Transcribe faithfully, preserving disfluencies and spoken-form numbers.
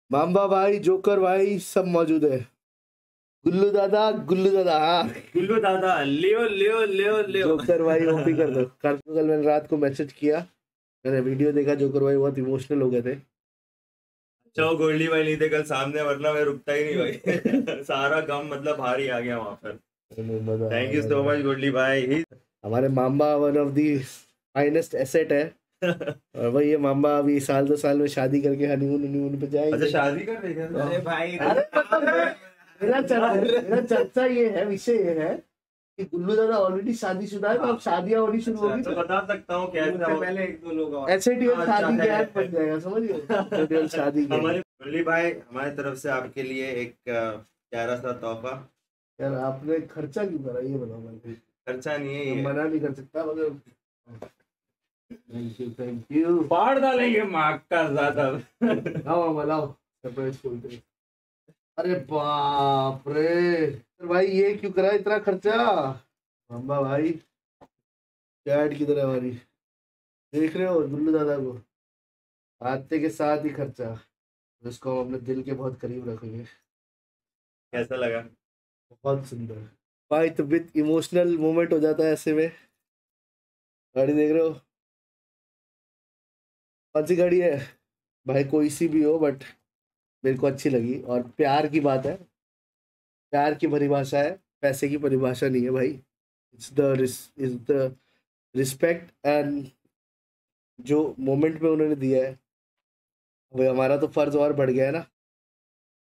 Mamba भाई, joker भाई, सब मौजूद है। गुल्लू दादा, गुल्लू दादा, हाँ गुल्लू दादा, लियो लियो लियो लियो। जोकर भाई ओपी कर दो। कल कल मैंने रात को मैसेज किया, मैंने वीडियो देखा, जोकर भाई बहुत इमोशनल हो गए थे। चलो गोल्डी भाई नहीं थे कल सामने, वरना मैं रुकता ही नहीं भाई। सारा गम मतलब भारी आ गया वहां पर। Thank you so much Goldie भाई। हमारे Mamba one of the finest asset है। और भाई ये माम्बा अभी साल दो साल में शादी करके हनीमून हनीमून पे जाएंगे। अच्छा शादी कर रहे हैं? अरे भाई, अरे मतलब मेरा चर्चा मेरा चर्चा ये है, विषय ये है कि गुल्लू दादा ऑलरेडी शादीशुदा है, तो अब शादियां होनी शुरू होगी, तो बता सकता हूँ क्या उससे पहले एक दो लोग और। ऐसे डी अच्छा, शादी के है। ऐप बन जाएगा, समझिए एसएटीएल शादी के। हमारे गोल्डी भाई, हमारी तरफ से आपके लिए एक अ, प्यारा सा तोहफा। यार आपने खर्चा क्यों करा ये बताओ भाई। खर्चा नहीं है मैं ये। मना नहीं कर सकता मगर थैंक यू थैंक यू। फाड़ डालेंगे मार्क का ज्यादा। लाओ मामा लाओ, सरप्राइज खोलते हैं। अरे बाप रे, अरे भाई ये क्यों करा इतना खर्चा। मामा भाई डैड की तरह हमारी, देख रहे हो गुल्लू दादा को, आते के साथ ही खर्चा। जिसको हम अपने दिल के बहुत करीब रखेंगे। कैसा लगा? बहुत सुंदर भाई, तो विद इमोशनल मोमेंट हो जाता है ऐसे में। गाड़ी देख रहे हो, कौन सी गाड़ी है भाई, कोई सी भी हो, बट मेरे को अच्छी लगी। और प्यार की बात है, प्यार की परिभाषा है, पैसे की परिभाषा नहीं है भाई। It's the is the respect and जो मोमेंट में उन्होंने दिया है, भाई हमारा तो फर्ज और बढ़ गया है ना।